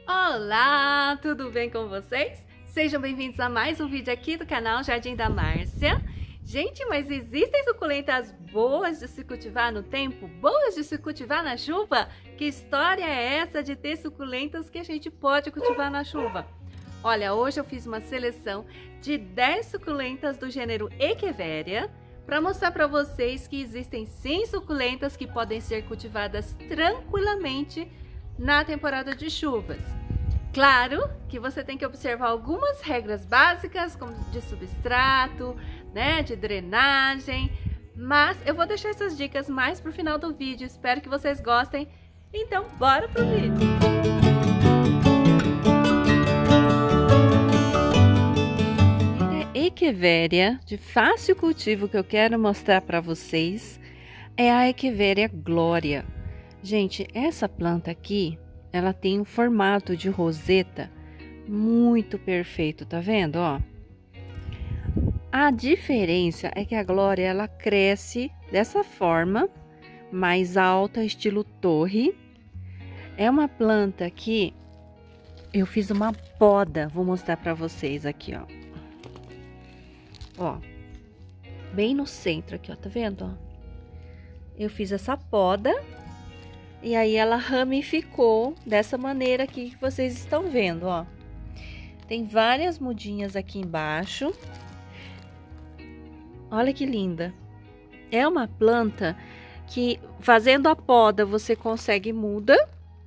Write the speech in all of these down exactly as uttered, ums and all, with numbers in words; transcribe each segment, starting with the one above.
Olá, tudo bem com vocês? Sejam bem-vindos a mais um vídeo aqui do canal Jardim da Márcia. Gente, mas existem suculentas boas de se cultivar no tempo? Boas de se cultivar na chuva? Que história é essa de ter suculentas que a gente pode cultivar na chuva? Olha, hoje eu fiz uma seleção de dez suculentas do gênero Echeveria para mostrar para vocês que existem sim suculentas que podem ser cultivadas tranquilamente na temporada de chuvas. Claro que você tem que observar algumas regras básicas, como de substrato, né, de drenagem, mas eu vou deixar essas dicas mais pro final do vídeo. Espero que vocês gostem. Então, bora pro vídeo. A Echeveria de fácil cultivo que eu quero mostrar para vocês é a Echeveria Glória. Gente, essa planta aqui, ela tem um formato de roseta muito perfeito, tá vendo, ó? A diferença é que a Glória, ela cresce dessa forma, mais alta, estilo torre. É uma planta que eu fiz uma poda, vou mostrar pra vocês aqui, ó. Ó, bem no centro aqui, ó, tá vendo, ó? Eu fiz essa poda. E aí ela ramificou dessa maneira aqui que vocês estão vendo, ó. Tem várias mudinhas aqui embaixo. Olha que linda. É uma planta que fazendo a poda você consegue muda,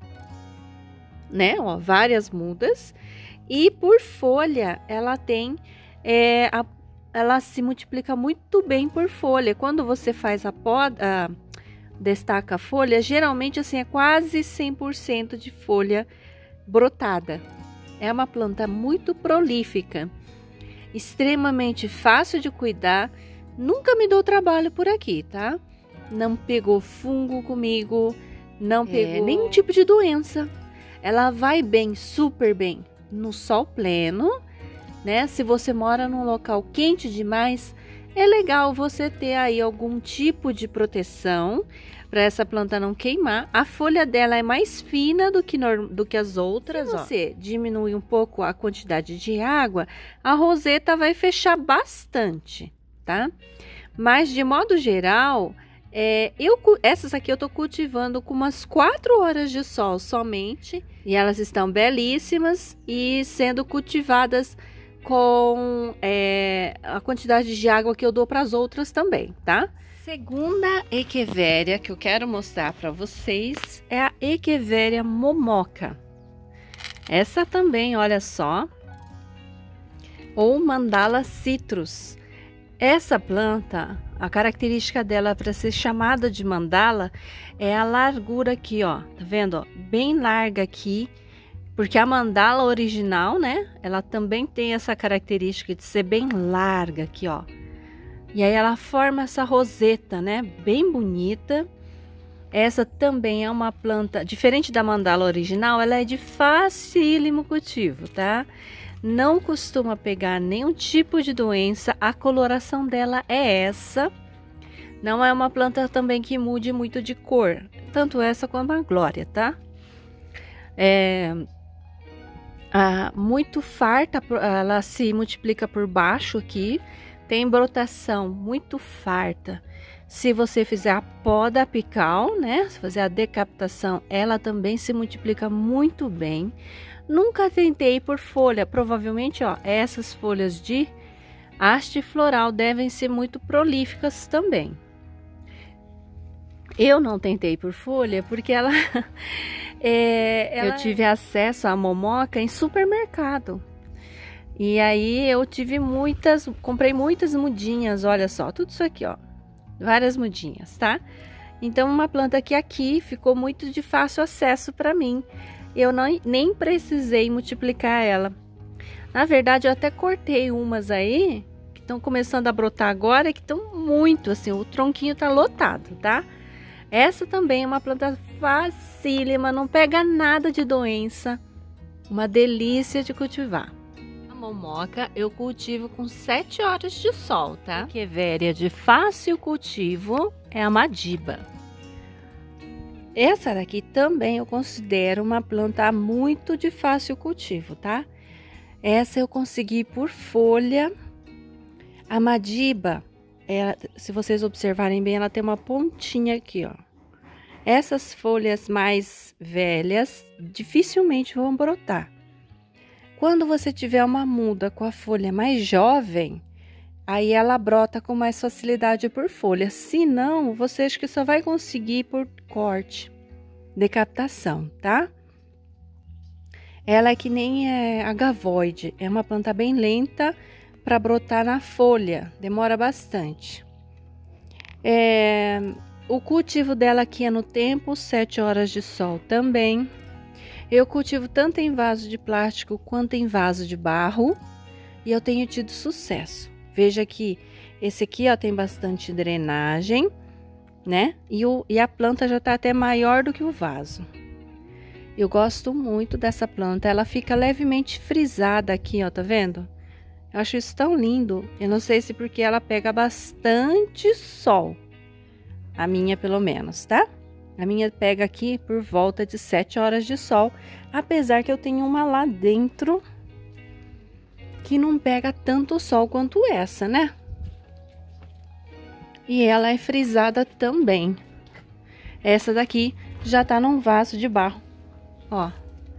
né? Ó, várias mudas. E por folha ela tem, é, a, ela se multiplica muito bem por folha. Quando você faz a poda... A, destaca a folha, geralmente assim é quase cem por cento de folha brotada. É uma planta muito prolífica, extremamente fácil de cuidar, nunca me deu trabalho por aqui, tá? Não pegou fungo comigo, não pegou é, nenhum tipo de doença. Ela vai bem, super bem, no sol pleno, né? Se você mora num local quente demais, é legal você ter aí algum tipo de proteção para essa planta não queimar. A folha dela é mais fina do que, do que as outras. Se você ó. diminui um pouco a quantidade de água, a roseta vai fechar bastante, tá? Mas de modo geral, é, eu, essas aqui eu tô cultivando com umas quatro horas de sol somente. E elas estão belíssimas e sendo cultivadas com é, a quantidade de água que eu dou para as outras também, tá? Segunda Echeveria que eu quero mostrar para vocês é a Echeveria momoca. Essa também, olha só, ou Mandala citrus. Essa planta, a característica dela para ser chamada de mandala é a largura aqui, ó, tá vendo? Ó, bem larga aqui. Porque a mandala original, né, ela também tem essa característica de ser bem larga aqui, ó. E aí ela forma essa roseta, né, bem bonita. Essa também é uma planta, diferente da mandala original, ela é de facílimo cultivo, tá? Não costuma pegar nenhum tipo de doença, a coloração dela é essa. Não é uma planta também que mude muito de cor, tanto essa como a Glória, tá? É... Ah, muito farta, ela se multiplica por baixo aqui, tem brotação muito farta. Se você fizer a poda apical, né, se fazer a decapitação, ela também se multiplica muito bem. Nunca tentei por folha, provavelmente, ó, essas folhas de haste floral devem ser muito prolíficas também. Eu não tentei por folha porque ela... É, ela... Eu tive acesso à momoca em supermercado. E aí eu tive muitas, comprei muitas mudinhas, olha só, tudo isso aqui, ó. Várias mudinhas, tá? Então uma planta que aqui ficou muito de fácil acesso para mim. Eu não, nem precisei multiplicar ela. Na verdade, eu até cortei umas aí, que estão começando a brotar agora, que estão muito assim, o tronquinho tá lotado, tá? Essa também é uma planta facílima, não pega nada de doença, uma delícia de cultivar. A momoca eu cultivo com sete horas de sol, tá? Echeveria de fácil cultivo é a Madiba. Essa daqui também eu considero uma planta muito de fácil cultivo, tá? Essa eu consegui por folha. A Madiba, ela, se vocês observarem bem, ela tem uma pontinha aqui, ó. Essas folhas mais velhas dificilmente vão brotar. Quando você tiver uma muda com a folha mais jovem, aí ela brota com mais facilidade por folha. Se não, você acha que só vai conseguir por corte, decapitação, tá? Ela é que nem é, a gavoide, é uma planta bem lenta para brotar na folha, demora bastante. É, o cultivo dela aqui é no tempo, sete horas de sol também. Eu cultivo tanto em vaso de plástico quanto em vaso de barro e eu tenho tido sucesso. Veja que esse aqui ó, tem bastante drenagem, né? E, o, e a planta já tá até maior do que o vaso. Eu gosto muito dessa planta, ela fica levemente frisada aqui, ó, tá vendo? Eu acho isso tão lindo. Eu não sei se porque ela pega bastante sol. A minha, pelo menos, tá? A minha pega aqui por volta de sete horas de sol. Apesar que eu tenho uma lá dentro que não pega tanto sol quanto essa, né? E ela é frisada também. Essa daqui já tá num vaso de barro. Ó.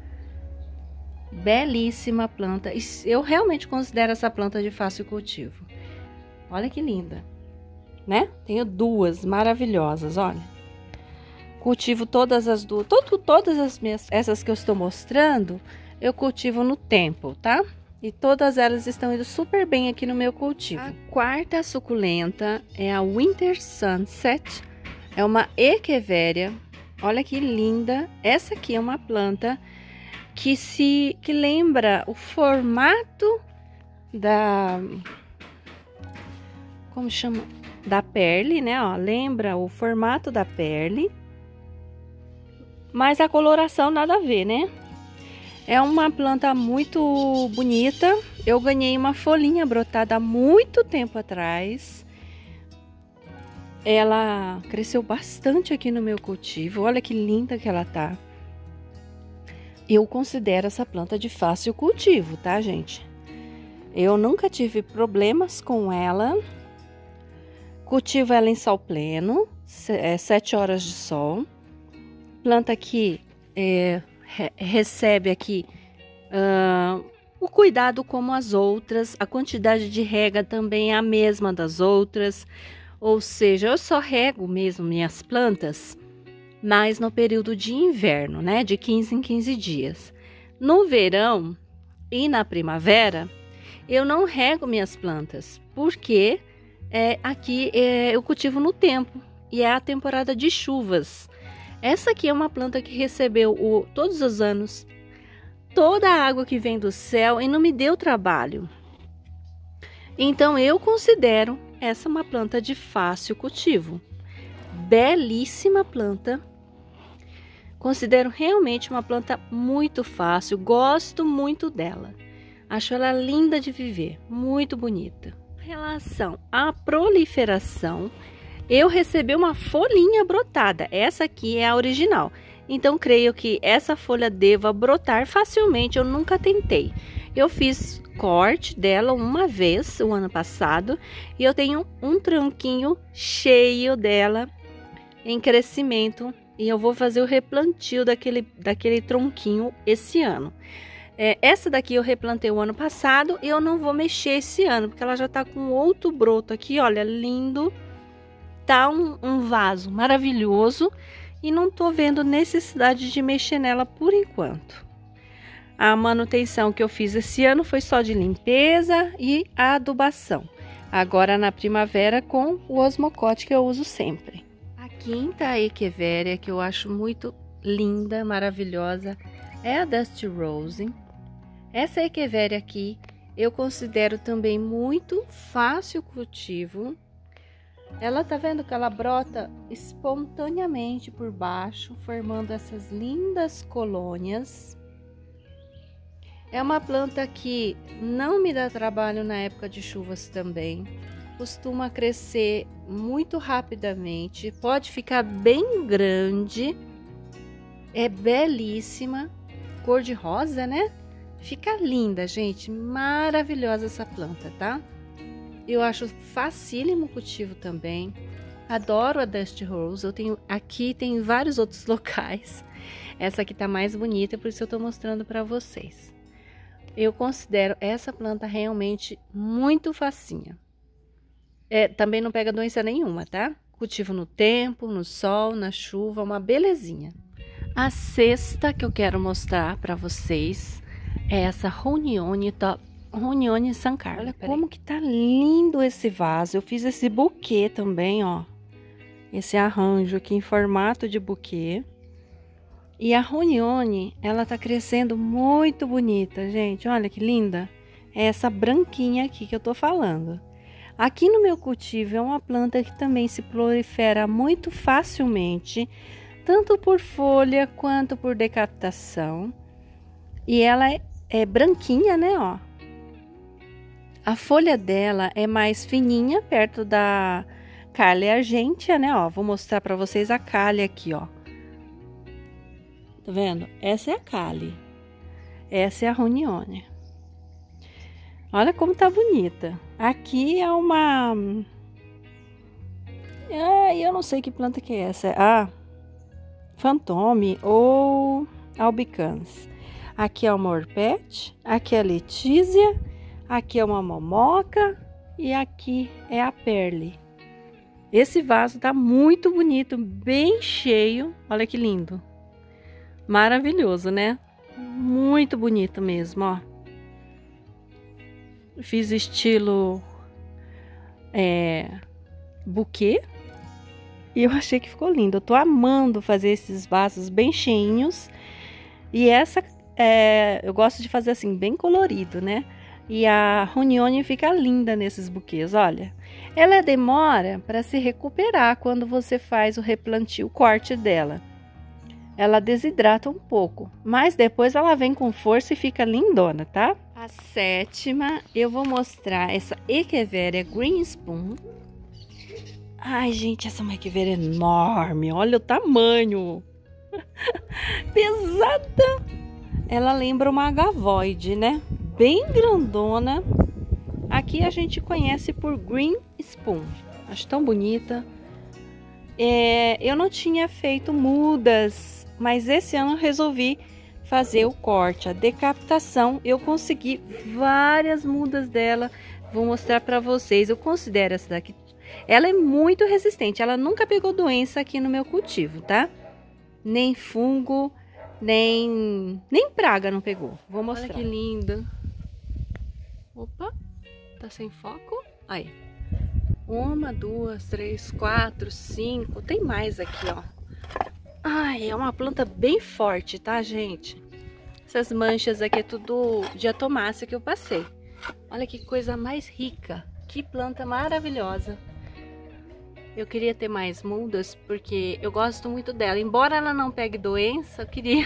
Belíssima planta. Eu realmente considero essa planta de fácil cultivo. Olha que linda, né? Tenho duas maravilhosas, olha. Cultivo todas as duas, todo, todas as minhas, essas que eu estou mostrando, eu cultivo no tempo, tá? E todas elas estão indo super bem aqui no meu cultivo. A quarta suculenta é a Winter Sunset. É uma Echeveria. Olha que linda. Essa aqui é uma planta que se que lembra o formato da como chama? Da perle, né? Ó, lembra o formato da perle. Mas a coloração nada a ver, né? É uma planta muito bonita. Eu ganhei uma folhinha brotada há muito tempo atrás. Ela cresceu bastante aqui no meu cultivo. Olha que linda que ela tá. Eu considero essa planta de fácil cultivo, tá, gente? Eu nunca tive problemas com ela. Cultivo ela em sol pleno, sete horas de sol. Planta que é, re recebe aqui uh, o cuidado como as outras. A quantidade de rega também é a mesma das outras. Ou seja, eu só rego mesmo minhas plantas mas no período de inverno, né, de quinze em quinze dias. No verão e na primavera, eu não rego minhas plantas, porque é, aqui é, eu cultivo no tempo e é a temporada de chuvas. Essa aqui é uma planta que recebeu o, todos os anos toda a água que vem do céu e não me deu trabalho. Então eu considero essa uma planta de fácil cultivo. Belíssima planta. Considero realmente uma planta muito fácil, gosto muito dela. Acho ela linda de viver, muito bonita. Em relação à proliferação, eu recebi uma folhinha brotada. Essa aqui é a original. Então creio que essa folha deva brotar facilmente, eu nunca tentei. Eu fiz corte dela uma vez, o ano passado, e eu tenho um tronquinho cheio dela em crescimento e eu vou fazer o replantio daquele, daquele tronquinho esse ano. É, essa daqui eu replantei o ano passado e eu não vou mexer esse ano, porque ela já tá com outro broto aqui, olha, lindo. Tá um, um vaso maravilhoso e não tô vendo necessidade de mexer nela por enquanto. A manutenção que eu fiz esse ano foi só de limpeza e a adubação. Agora na primavera com o osmocote que eu uso sempre. A quinta Echeveria, que eu acho muito linda, maravilhosa, é a Dusty Rose. Essa Echeveria aqui eu considero também muito fácil cultivo. Ela tá vendo que ela brota espontaneamente por baixo, formando essas lindas colônias. É uma planta que não me dá trabalho na época de chuvas também. Costuma crescer muito rapidamente, pode ficar bem grande É belíssima, cor de rosa, né? Fica linda, gente, maravilhosa essa planta, tá? Eu acho facílimo o cultivo também. Adoro a Dusty Rose, eu tenho aqui, tem em vários outros locais. Essa aqui tá mais bonita, por isso eu tô mostrando para vocês. Eu considero essa planta realmente muito facinha. É, também não pega doença nenhuma, tá? Cultivo no tempo, no sol, na chuva, uma belezinha. A sexta que eu quero mostrar para vocês é essa Runione, Runione Sankara. Olha como que tá lindo esse vaso. Eu fiz esse buquê também, ó. Esse arranjo aqui em formato de buquê. E a Runione, ela tá crescendo muito bonita, gente. Olha que linda. É essa branquinha aqui que eu tô falando. Aqui no meu cultivo é uma planta que também se prolifera muito facilmente, tanto por folha quanto por decapitação. E ela é, é branquinha, né, ó. A folha dela é mais fininha, perto da Calyas argentea, né, ó. Vou mostrar para vocês a Calyas aqui, ó. Tá vendo? Essa é a Calyas. Essa é a Runione. Olha como tá bonita. Aqui é uma... Ah, eu não sei que planta que é essa. Ah, Fantôme ou Albicans. Aqui é uma Orpete. Aqui é a Letícia. Aqui é uma Momoca. E aqui é a Perle. Esse vaso tá muito bonito, bem cheio. Olha que lindo. Maravilhoso, né? Muito bonito mesmo, ó. Fiz estilo é, buquê e eu achei que ficou lindo. Eu tô amando fazer esses vasos bem cheinhos. E essa, é, eu gosto de fazer assim, bem colorido, né? E a Runione fica linda nesses buquês, olha. Ela demora para se recuperar quando você faz o replantio, o corte dela. Ela desidrata um pouco, mas depois ela vem com força e fica lindona, tá? A sétima, eu vou mostrar essa Echeveria Green Spoon. Ai, gente, essa é uma Echeveria enorme, olha o tamanho. Pesada. Ela lembra uma agavoide, né? Bem grandona. Aqui a gente conhece por Green Spoon. Acho tão bonita. É, eu não tinha feito mudas, mas esse ano eu resolvi fazer o corte, a decapitação. Eu consegui várias mudas dela, vou mostrar para vocês. Eu considero essa daqui, ela é muito resistente, ela nunca pegou doença aqui no meu cultivo, tá? Nem fungo, nem nem praga não pegou. Vou mostrar. Olha que linda. Opa, tá sem foco? Aí. Uma, duas, três, quatro, cinco, tem mais aqui, ó. Ai, é uma planta bem forte, tá, gente? Essas manchas aqui é tudo diatomácea que eu passei. Olha que coisa mais rica. Que planta maravilhosa. Eu queria ter mais mudas, porque eu gosto muito dela. Embora ela não pegue doença, eu queria...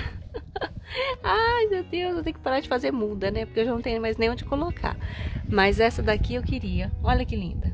Ai, meu Deus, eu tenho que parar de fazer muda, né? Porque eu já não tenho mais nem onde colocar. Mas essa daqui eu queria. Olha que linda.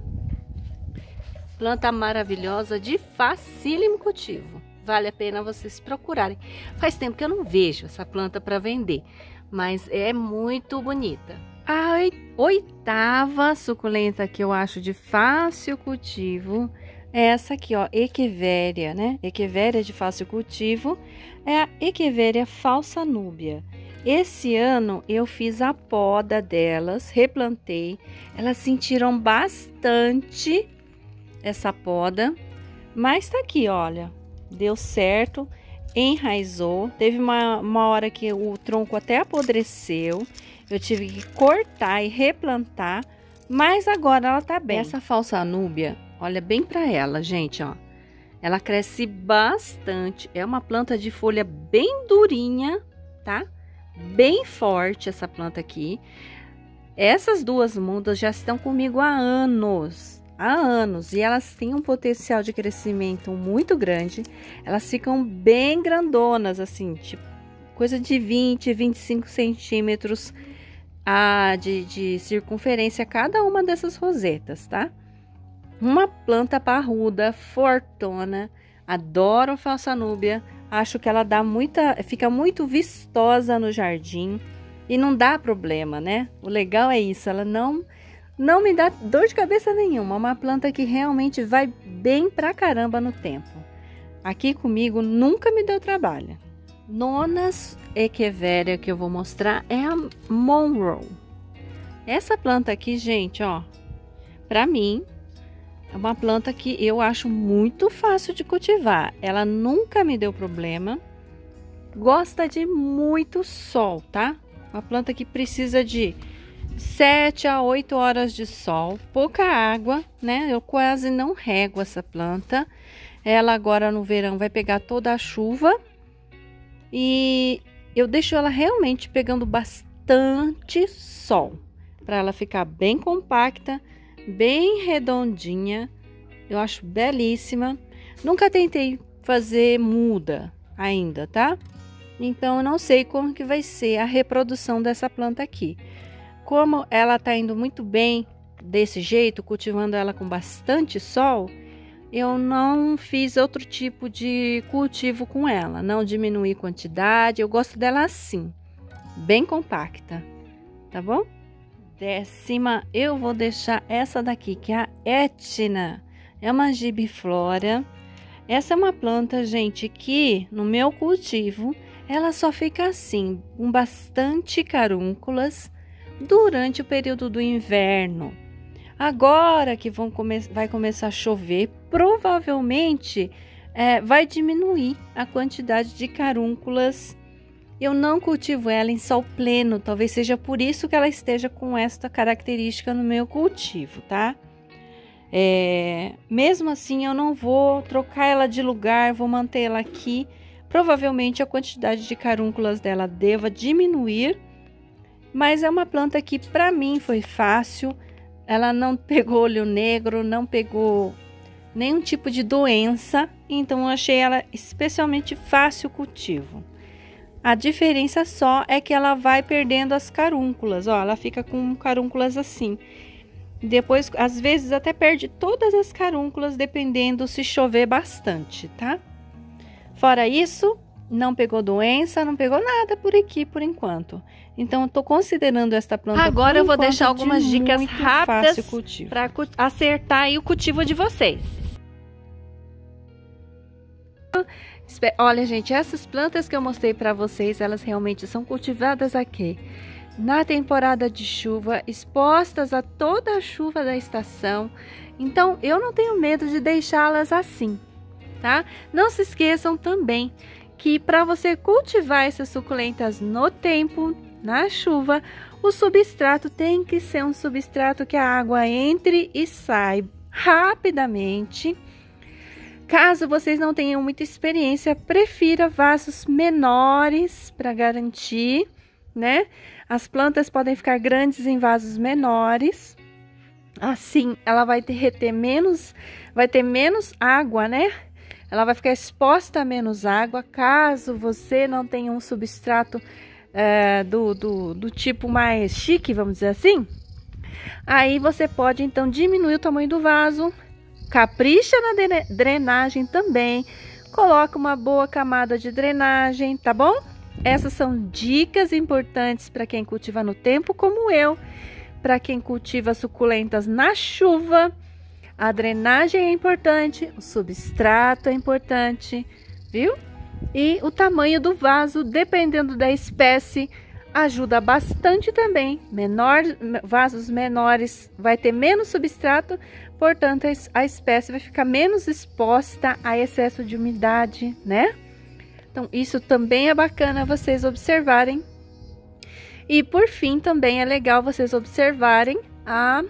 Planta maravilhosa de facílimo cultivo. Vale a pena vocês procurarem. Faz tempo que eu não vejo essa planta para vender, mas é muito bonita. A oitava suculenta que eu acho de fácil cultivo é essa aqui, ó, Echeveria, né? Echeveria de fácil cultivo é a Echeveria falsa núbia. Esse ano eu fiz a poda delas, replantei. Elas sentiram bastante essa poda, mas tá aqui, olha. Deu certo, enraizou. Teve uma, uma hora que o tronco até apodreceu. Eu tive que cortar e replantar, mas agora ela tá bem. Essa falsa núbia, olha bem para ela, gente, ó. Ela cresce bastante. É uma planta de folha bem durinha, tá? Bem forte essa planta aqui. Essas duas mudas já estão comigo há anos. Há anos, e elas têm um potencial de crescimento muito grande. Elas ficam bem grandonas, assim, tipo, coisa de vinte, vinte e cinco centímetros a, de, de circunferência cada uma dessas rosetas, tá? Uma planta parruda, fortona, adoro falsa núbia, Acho que ela dá muita, fica muito vistosa no jardim e não dá problema, né? O legal é isso, ela não não me dá dor de cabeça nenhuma. É uma planta que realmente vai bem pra caramba no tempo. Aqui comigo nunca me deu trabalho. Nona Echeveria que eu vou mostrar é a Monroe. Essa planta aqui, gente, ó, pra mim é uma planta que eu acho muito fácil de cultivar. Ela nunca me deu problema. Gosta de muito sol, tá? Uma planta que precisa de sete a oito horas de sol, pouca água, né? Eu quase não rego essa planta. Ela agora no verão vai pegar toda a chuva. E eu deixo ela realmente pegando bastante sol, para ela ficar bem compacta, bem redondinha. Eu acho belíssima. Nunca tentei fazer muda ainda, tá? Então eu não sei como que vai ser a reprodução dessa planta aqui. Como ela tá indo muito bem desse jeito, cultivando ela com bastante sol, eu não fiz outro tipo de cultivo com ela, não diminuí quantidade. Eu gosto dela assim, bem compacta, tá bom? Décima, eu vou deixar essa daqui, que é a Etna. É uma gibiflora. Essa é uma planta, gente, que no meu cultivo, ela só fica assim, com bastante carúnculas durante o período do inverno. Agora que vão come vai começar a chover, provavelmente é, vai diminuir a quantidade de carúnculas. Eu não cultivo ela em sol pleno, talvez seja por isso que ela esteja com esta característica no meu cultivo, tá? É, mesmo assim, eu não vou trocar ela de lugar, vou manter ela aqui. Provavelmente a quantidade de carúnculas dela deva diminuir, mas é uma planta que para mim foi fácil. Ela não pegou olho negro, não pegou nenhum tipo de doença, então eu achei ela especialmente fácil o cultivo. A diferença só é que ela vai perdendo as carúnculas, ó, ela fica com carúnculas assim. Depois, às vezes, até perde todas as carúnculas, dependendo se chover bastante, tá? Fora isso, não pegou doença, não pegou nada por aqui por enquanto. Então, eu tô considerando esta planta. Agora eu vou deixar algumas de dicas muito rápidas fácil cultivo. para acertar aí o cultivo de vocês. Olha, gente, essas plantas que eu mostrei para vocês, elas realmente são cultivadas aqui na temporada de chuva, expostas a toda a chuva da estação. Então, eu não tenho medo de deixá-las assim, tá? Não se esqueçam também que para você cultivar essas suculentas no tempo, na chuva, o substrato tem que ser um substrato que a água entre e sai rapidamente. Caso vocês não tenham muita experiência, prefira vasos menores para garantir, né? As plantas podem ficar grandes em vasos menores. Assim, ela vai ter, reter menos, vai ter menos água, né? Ela vai ficar exposta a menos água, caso você não tenha um substrato é, do, do, do tipo mais chique, vamos dizer assim. Aí você pode, então, diminuir o tamanho do vaso. Capricha na drenagem também. Coloca uma boa camada de drenagem, tá bom? Essas são dicas importantes para quem cultiva no tempo, como eu. Para quem cultiva suculentas na chuva, a drenagem é importante, o substrato é importante, viu? E o tamanho do vaso, dependendo da espécie, ajuda bastante também. Menor, vasos menores vai ter menos substrato, portanto a espécie vai ficar menos exposta a excesso de umidade, né? Então isso também é bacana vocês observarem. E por fim também é legal vocês observarem a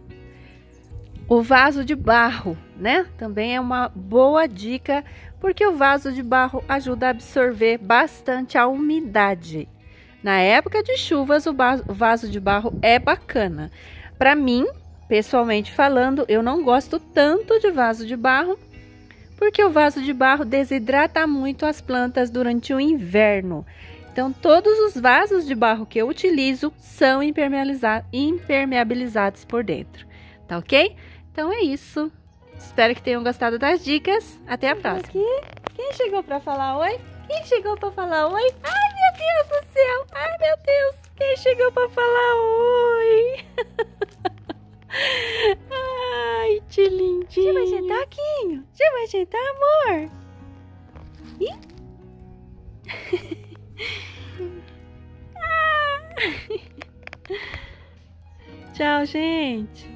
o vaso de barro, né? Também é uma boa dica, porque o vaso de barro ajuda a absorver bastante a umidade. Na época de chuvas, o vaso de barro é bacana. Para mim, pessoalmente falando, eu não gosto tanto de vaso de barro, porque o vaso de barro desidrata muito as plantas durante o inverno. Então, todos os vasos de barro que eu utilizo são impermeabilizados por dentro, tá ok? Então é isso. Espero que tenham gostado das dicas. Até a próxima. Aqui, quem chegou para falar oi? Quem chegou pra falar oi? Ai, meu Deus do céu! Ai, meu Deus! Quem chegou pra falar oi? Ai, que lindinho! Deixa eu ajeitar, Quinho! Deixa eu ajeitar, amor! Ih! Ah. Tchau, gente!